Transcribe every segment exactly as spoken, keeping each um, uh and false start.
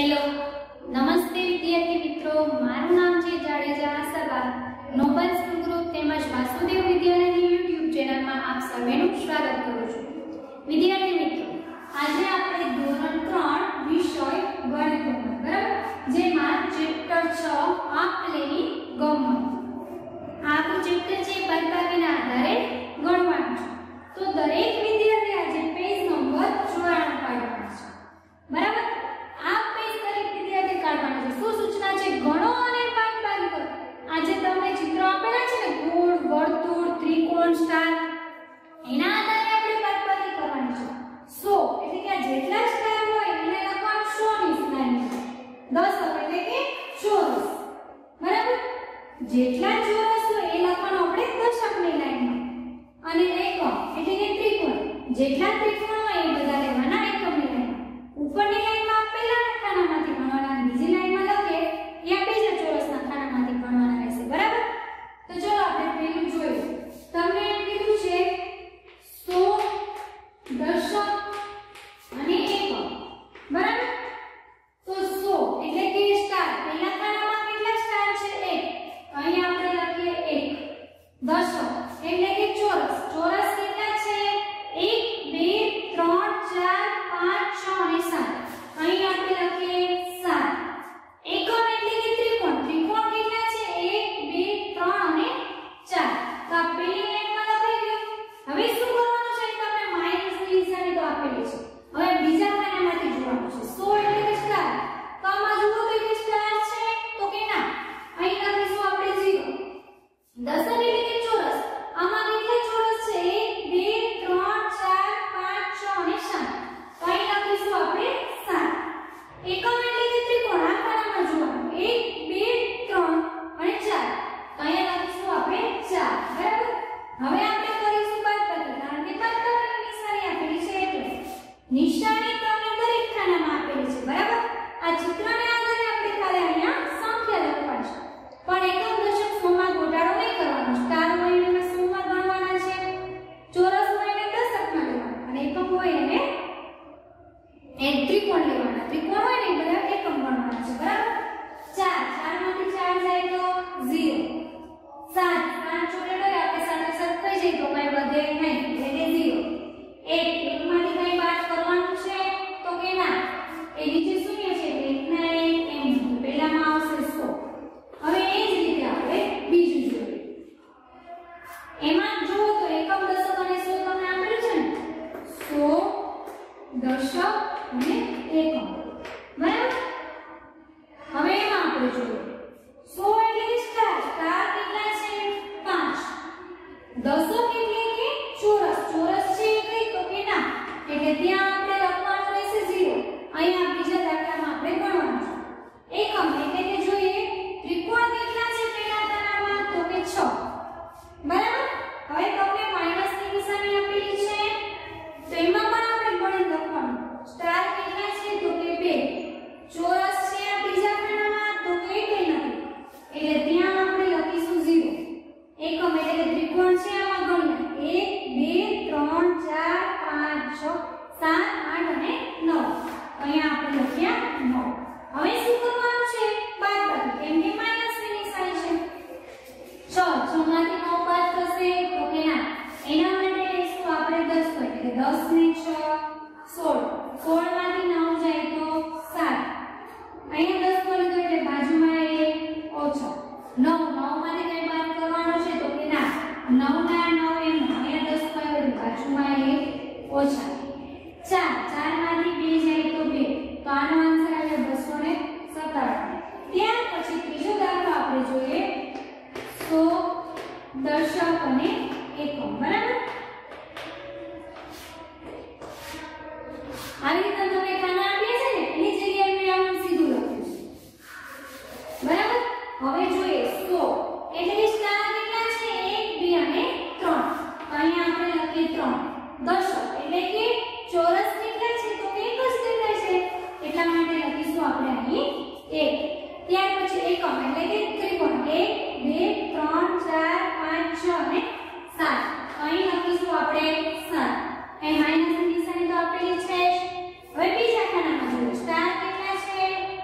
Hello नमस्ते विद्यार्थी मित्रों, मारू नाम छे Jadeja Ashaba. Noble school group तेमज वासुदेव विद्यालयनी यूट्यूब चेनल में आप सर्वेનું स्वागत करू છું। विद्यार्थी मित्रों, આજે આપણે ધોરણ ત્રણ વિષય ગણિતમાં બરાબર, જેમાં ચેપ્ટર છ આંકડાની ગમત આ ચેપ્ટર છે બાદબાકીના આધારે ગણવાનું છે। તો દરેક વિદ્યાર્થી આજે પેજ નંબર ચોરાણું કાઢવાનું છે બરાબર। આ પેજ દરેક વિદ્યાર્થી કાઢવાનું છે। શું સૂચના છે? ગણો અને બાદબાકી કરો। આજે તમને ચિત્રો આપેલા છે ને, ગોળ, વર્તુળ, ત્રિકોણ, સ્ટાર, એના આધારે આપણે બાદબાકી કરવાની છે। સો એટલે કે જેટલા સ્ટાર હોય એને લખવાનું સો ની લાઈનમાં, દસ એટલે કે ચોરસ બરાબર। જેટલા ચોરસ હોય એ લખવાનું આપણે દશકની લાઈનમાં, અને એકમ એટલે કે ત્રિકોણ, જેટલા ત્રિકોણ હોય એ બધા લેવાના એકમની લાઈનમાં। ઉપરની લાઈનમાં પહેલા ખાનામાંથી ગણવાના, બીજી લાઈનમાં લખે ત્યાં બીજા ચોરસના ખાનામાંથી ગણવાના રહેશે બરાબર। તો ચલો આપણે પહેલું જોઈએ। તમને એમ કીધું છે સો, દશક અને એકમ બરાબર। તો સો એટલે કે સ્ટાર, પહેલા ખાનામાં કેટલા સ્ટાર છે? એક, અહીં આપણે લખીએ એક। દશક એટલે કે ચોરસ, ચોરસ કેટલા છે? એક, બે, ત્રણ, ચાર, પાંચ, છ અને સાત, અહીં આપણે લખીએ સાત। એકમ એટલે કે ત્રિકોણ, ત્રિકોણ કેટલા છે? એક, બે, ત્રણ અને ચાર। તો આ પહેલી લાઈનમાં લખાઈ ગયું। હવે શું કરવાનું છે? તમને માઈનસ ની નિશાની તો આપેલી છે, હવે બીજા ખાનામાંથી જોવાનું છે। સો એટલે કે સ્ટાર, તો આમાં જુઓ તો કે સ્ટાર છે તો કે ના, અહીં લખીશું આપણે ઝીરો। દશક એટલે કે ચોરસ, આમાં કેટલા ચોરસ છે? એક, બે, ત્રણ, ચાર, પાંચ, છ અને સાત, તો અહીં લખીશું આપણે સાત। એકમ એટલે કે ત્રિકોણ, આ ખાનામાં જોવાનું, એક, બે, ત્રણ અને ચાર, તો અહીં લખીશું આપણે ચાર બરાબર। હવે આપણે કરીશું બાદબાકી, કારણ કે બાદબાકીની નિશાની આપેલી છે એટલે નિશાની તમને દરેક ખાનામાં આપેલી છે બરાબર। આ ચિત્રને આધારે આપણે ખાલી અહીંયા સંખ્યા લખવાની છે, પણ એકમ, દશક, સોમાં ગોટાળો નહીં કરવાનો। સ્ટાર હોય એને સોમાં ગણવાના છે, ચોરસ હોય એને દશકમાં લેવાના, અને એકમ હોય એને એક ત્રિકોણ લેવાના, ત્રિકોણ હોય ને બધા એકમ ગણવાના છે બરાબર। ચાર, ચાર માંથી ચાર જાય તો ઝીરો। સાત, પાંચ જોડે લઈ આપણે સાથે સાથે થઈ જાય તો કઈ વધે નહીં એટલે કે ઝીરો। એક, એક માંથી કઈ બાદ કરવાનું છે તો કે ના, એ નીચે શૂન્ય છે એટલે એક ના એક એમ, પહેલામાં આવશે સો। હવે એ જ રીતે આપણે બીજું જોઈએ। એમાં જુઓ તો એકમ, દશક અને સો તમને આપેલું છે ને, સો, દશક અને એકમ બરાબર। હવે એમાં આપણે જોઈએ સો એટલે કે સ્ટાર, સ્ટાર કેટલા છે? પાંચ। દશક એટલે કે ચોરસ, ચોરસ છે કઈ તો કે ના, એટલે ત્યાં આપણે લખવાનું રહેશે ઝીરો। અહીંયા બીજા દાખલામાં આપણે ગણવાનું છે। એકમ એટલે કે જોઈએ ત્રિકોણ કેટલા છે પહેલા ખાનામાં તો કે છ બરાબર। હવે તમને માઈનસ ની નિશાની આપેલી છે તો એમાં પણ આપણે ગણિત લખવાનું। સ્ટાર કેટલા છે તો કે બે। ચોરસ છે આ બીજા ખાનામાં તો કે કઈ નથી, એટલે ત્યાં આપણે લખીશું ઝીરો। એકમ એટલે કે ત્રિકોણ છે આમાં ગણીએ એક, બે, ત્રણ, ચાર, પાંચ, છ, સાત, આઠ અને નવ, અહીંયા આપણે લખ્યા નવ। હવે શું કરવાનું છે? બાદબાકી, કેમ કે માઈનસ ની નિશાની છે। છ, છ માંથી નવ બાદ થશે તો કે ના, એના માટે લઈશું આપણે દસ, એટલે દસ ને છ સોળ, સોળ માંથી નવ જાય તો સાત, અહીંયા દસ કરી દો એટલે બાજુમાં એક ઓછા, નવ, નવ માંથી કઈ બાદ કરવાનો છે તો કે ના, નવ ના નવ એમ, અહીંયા દસ કર્યો એટલે બાજુમાં એક ઓછા, ચાર, ચાર માંથી બે જાય તો બે, તો આનો આન્સર આવે બસો ને સત્તાવન। ત્યાર પછી ત્રીજો દાખલો આપણે જોઈએ સો, દશક અને એકમ બરાબર। આવી રીતે તમે ખાના આપ્યા છે ને એની જગ્યાએ મેં આમ સીધું લખ્યું છે બરાબર। હવે જોઈએ સો એટલે કે સ્ટાર કેટલા છે? એક, બે અને ત્રણ, તો અહીંયા આપણે લખીએ ત્રણ। દશક એટલે કે ચોરસ કેટલા છે તો એક જ દેખાય છે, એટલા માટે લખીશું આપણે અહીં એક। ત્યાર પછી એકમ એટલે કે ત્રિકોણ, એક, બે, ત્રણ, ચાર, પાંચ, છ અને સાત, અહીં લખીશું આપણે સાત। અહીં માઈનસ ની નિશાની તો આપેલી છે। હવે બીજા ખાનામાં જોઈએ સ્ટાર કેટલા છે?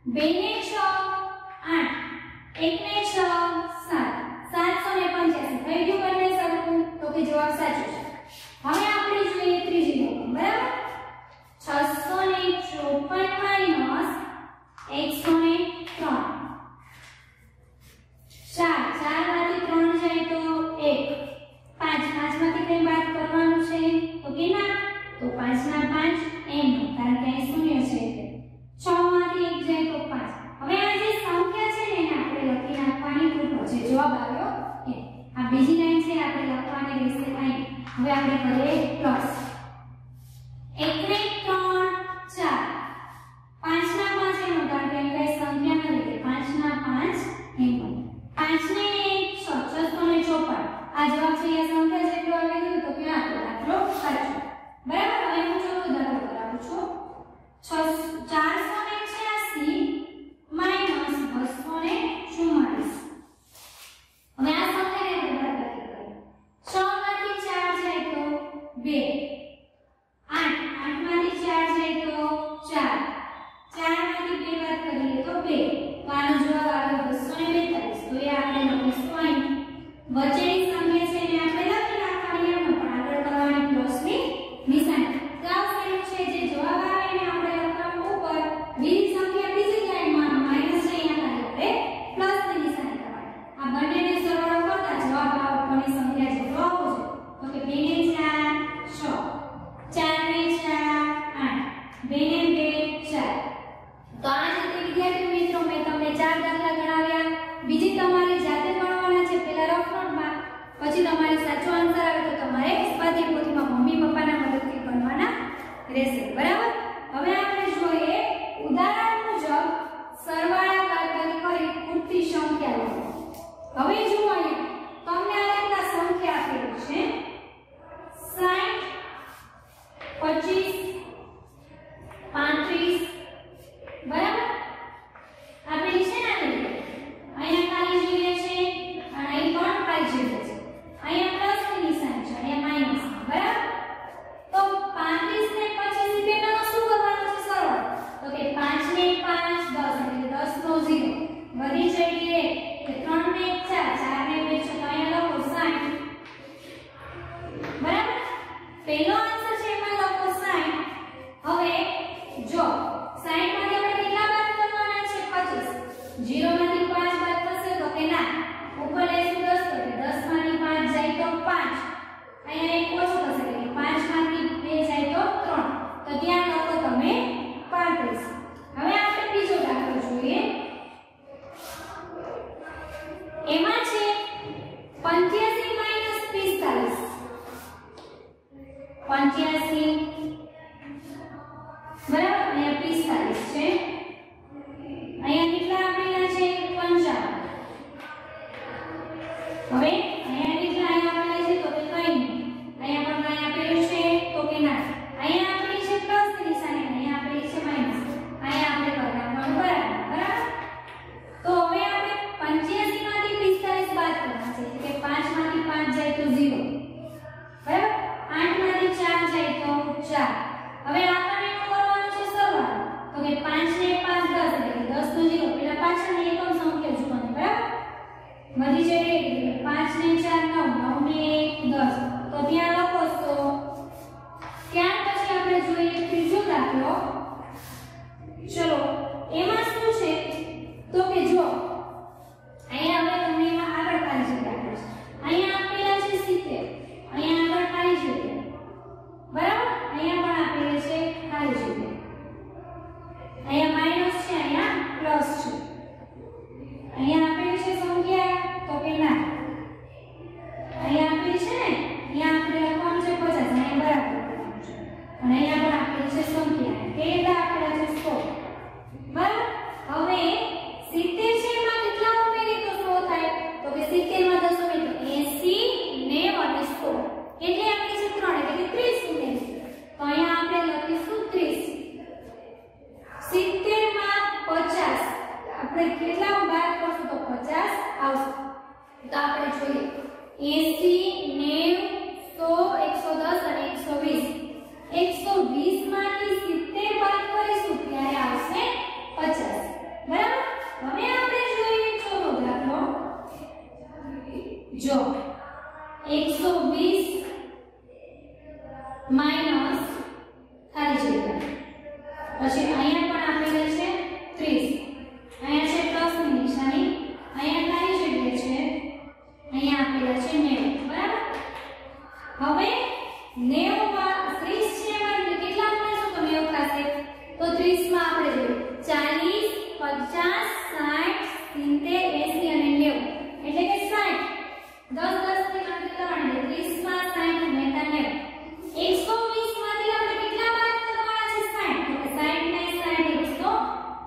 બે ને છ આઠ, એક ને છ સાત, સાતસો પંચ્યાસી થઈ ગયું બંને સરખું, તો કે જવાબ સાચો છે. હવે આપણે જોઈએ ત્રીજી રકમ, બરાબર? છસો ચોપન માઈનસ એકસો ત્રણ, ચાર, ચાર માંથી ત્રણ જાય તો એક, પાંચ, પાંચ માંથી કઈ બાદ કરવાનું છે તો કે ના, તો પાંચ ના પાંચ એમ, કારણ કે અહીં શૂન્ય છે એટલે છ માંથી એક જાય તો પાંચ. હવે આ જે સંખ્યા છે ને એને આપણે લખી નાખવાની ટૂંકો છે, જવાબ આવ્યો એ. આ બીજી લાઈન છે આપણે લખવાની રહેશે અહીં. હવે આપણે કરીએ પ્લસ એક ને ત્રણ ચાર, પાંચ ના પાંચ એમ, કારણ કે કઈ સંખ્યા નથી, પાંચ ના પાંચ એમ, પાંચ ને એક છ, છસો ને ચોપન. આ જવાબ છે એ સંખ્યા જેટલો આવી ગયો તો કે આ દાખલો સાચો, બરાબર? હવે હું ચોથો દાખલો કરાવું છું. ચારસો ને છ્યાસી માઈનસ બસો ને ચુમ્માલીસ. હવે આ સંખ્યાને બાદબાકી કરીએ. છ માંથી ચાર જાય તો બે, આઠ, આઠ માંથી ચાર જાય તો ચાર, ચાર માંથી બે બાદ કરીએ તો બે, તો આનો જવાબ આવે બસો ને બેતાલીસ. તો એ આપણે લખીશું અહીં. વચ્ચેની સંખ્યા છે એને આપણે લખી નાખવાની એમ, પણ આગળ કરવાની પ્લસની નિશાની. સાવ સહેલું છે, જે જવાબ આવે એને આપણે લખવાનું ઉપર, બીજી સંખ્યા બીજી લાઈનમાં માઈનસ છે અહીંયા આપણે પ્લસની નિશાની કરવાની. આ બંનેને સરવાળો કરતા જવાબ આવવાની સંખ્યા જેટલો આવવો જોઈએ. તો કે બે ને ચાર છ, ચાર ને ચાર આઠ, બે ને બે ચાર. તો આ જ રીતે વિદ્યાર્થી મિત્રો મેં તમને ચાર દાખલા ગણાવ્યા. બીજી તમારે જાતે ગણવાના છે પહેલા રફ નોટમાં, પછી તમારે સાચો આન્સર આવે તો તમારે સ્વાધ્યાય પોથીમાં મમ્મી પપ્પાના મદદથી ગણવાના રહેશે, બરાબર? હવે આપણે જોઈએ ઉદાહરણ મુજબ સરવાળા બાદબાકી કરી પૂરતી સંખ્યા લખો. હવે જુઓ અહીંયા તમને આ રીતના સંખ્યા આપેલી છે સાઠ, પચીસ, પાંત્રીસ, બરાબર? આપેલી છે ને આવી રીતે. અહીંયા ખાલી જગ્યા છે અને અહીં પણ ખાલી જગ્યા છે. અહીંયા પ્લસ ની નિશાની છે, અહીંયા માઈનસ, બરાબર? તો પાંત્રીસ ને પચીસ બેનો શું કરવાનો છે સરવાળો? તો કે પાંચ ને પાંચ દસ, એટલે દસ નો ઝીરો વધી જઈએ કે ત્રણ ને ચાર, ચાર ને બે છ, તો અહીંયા લખો સાઠ, બરાબર? પહેલો આન્સર છે એમાં લખો સાઠ. હવે જો સાઠ માંથી આપણે કેટલા બાદ કરવાના છે? પચીસ. ઝીરો માંથી પાંચ બાદ થશે તો કે ના, ઉપર લઈશું દસ, તો કે દસ માંથી પાંચ જાય તો પાંચ, અહીંયા એક ઓછો થશે એટલે પાંચ માંથી બે જાય તો ત્રણ, તો ત્યાં લખો તમે પાંત્રીસ. હવે આપણે બીજો દાખલો જોઈએ. એમાં છે પંચ્યાસી માઈનસ પિસ્તાલીસ, પંચ્યાસી, બરાબર? અહીંયા પિસ્તાલીસ છે, અહીંયા કેટલા આપેલા છે? પંચાવન. હવે અહીંયા કેટલા અહીંયા આપેલા છે તો કે કઈ નહીં, અહીંયા પણ કઈ આપેલું છે તો કે ના, અહીંયા આપેલી છે પ્લસ ની નિશાની, અહીંયા આપેલી છે માઈનસ, અહીંયા આપણે કરવાનું બરાબર, બરાબર? તો હવે આપણે પંચ્યાસી માંથી પિસ્તાલીસ બાદ કરવાના છે, એટલે કે પાંચ માંથી પાંચ જાય તો ઝીરો, બરાબર? આઠ માંથી ચાર જાય તો ચાર. હવે આપણને શું કરવાનું છે સરવાળો? તો કે પાંચ ને પાંચ દસ, એટલે કે દસ નો ઝીરો, પેલા પાછળની એકમ સંખ્યા જોવાની, બરાબર? વધી જાય એટલે પાંચ ને ચાર નવ, નવ ને એક દસ, તો ત્યાં લખો સો. ત્યાર પછી આપણે જોઈએ ત્રીજો દાખલો. ચલો એમાં શું છે તો કે જો અહીંયા હવે તમને એમાં આગળ ખાલી જગ્યા આપે છે, અહીંયા આપેલા છે સિત્તેર, અહીંયા આગળ ખાલી જગ્યા, બરાબર? અહીંયા પણ આપેલી છે ખાલી જગ્યા, અહીંયા માઈનસ છે, અહીંયા પ્લસ છે, અહીંયા આપેલી છે સંખ્યા તો કે ના, અહીંયા આપેલી છે ને, અહીંયા આપણે લખવાનું છે પચાસ, અહીંયા બરાબર લખવાનું છે, અને અહીંયા પણ આપેલી છે સંખ્યા, કેટલા આપેલા છે સો, બરાબર? હવે સિત્તેર છે એમાં કેટલા ઉમેરીએ તો સો થાય? તો કે સિત્તેર માં દસ ઉમેરીએ તો એંસી, નેવું અને સો, એટલે આપેલી છે ત્રણ, એટલે કે ત્રીસ ઉમેરીએ તો અહીંયા આપણે લખીશું ત્રીસ. સિત્તેર માં પચાસ આપણે કેટલા બાદ કરશું તો પચાસ આવશે, તો આપણે જોઈએ એંસી, નેવું, સો, એકસો દસ અને એકસો વીસ. એકસો વીસ માંથી સિત્તેર બાદ કરીશું ત્યારે આવશે પચાસ,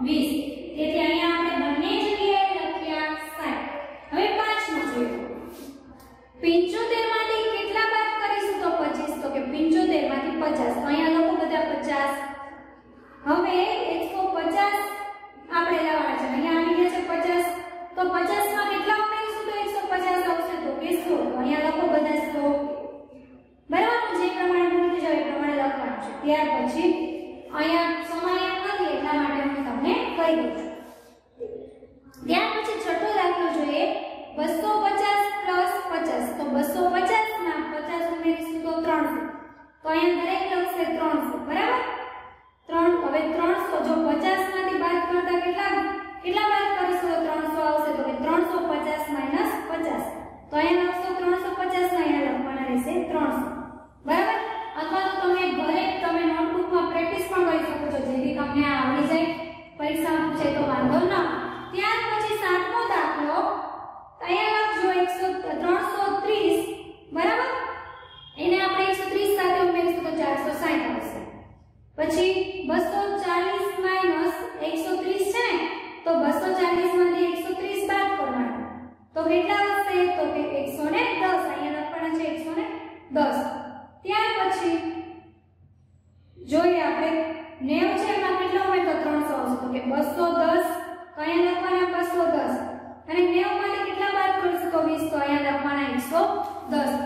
વીસ. તેથી અહીંયા આપણે બંને જગ્યાએ લખ્યા સાઠ. હવે પાંચમું જોઈએ. પંચોતેર માંથી કેટલા બાદ કરીશું તો પચીસ. તો કે પંચોતેર માંથી પચાસ. તો અહીંયા લખો બધા પચાસ. હવે એકસો પચાસ આપણે લેવાના છે. અહીંયા આવી ગયા છે પચાસ. તો પચાસ માં કેટલા ઉમેરીશું તો એકસો પચાસ આવશે. તો કે સો. તો અહીંયા લખો બધા સો. બરાબર, જે પ્રમાણે બોલતી જાવ એ પ્રમાણે લખવાનું છે. ત્યાર પછી અહીંયા સમય નથી એટલા માટે હું તમને કહી દઉં છું. ત્યાર પછી છઠ્ઠો દાખલો જોઈએ. બસો પચાસ પ્લસ પચાસ. તો બસો પચાસ માં પચાસ ઉમેરીશું તો ત્રણસો. તો અહીંયા દરેક લખશે ત્રણસો. બરાબર, ત્રણ. હવે ત્રણસો જો પચાસ માંથી બાદ કરતા કેટલા કેટલા બાદ કરીશું તો ત્રણસો આવશે. તો કે ત્રણસો પચાસ માઈનસ પચાસ. તો અહીંયા લખશો ત્રણસો પચાસ માં અહીંયા લખવાના રહેશે ત્રણસો. બરાબર, અથવા તો તમે ઘરે તમે નોટબુકમાં પ્રેક્ટિસ પણ કરી શકો છો જેથી તમને આવડી જાય. પરીક્ષામાં પૂછે તો વાંધો ન આવે. ત્યાર પછી સાતમો દાખલો. અહીંયા લખજો એકસો ત્રણસો ત્રીસ. બરાબર, એને આપણે એકસો ત્રીસ સાથે ઉમેરીશું તો ચારસો સાઠ આવશે. પછી બસો ચાલીસ માઈનસ એકસો ત્રીસ છે ને, તો બસો ચાલીસ માંથી એકસો ત્રીસ બાદ કરવાના. તો કેટલા આવશે તો કે એકસો દસ. અહીંયા લખવાના છે એકસો દસ. ત્યાર પછી જોઈએ આપણે નેવું છે એમાં કેટલા ઉમેર તો ત્રણસો આવશે. તો કે બસો દસ. તો અહીંયા લખવાના બસો દસ. અને નેવું માંથી કેટલા બાદ કરીશું તો વીસ. તો અહીંયા લખવાના એકસો દસ.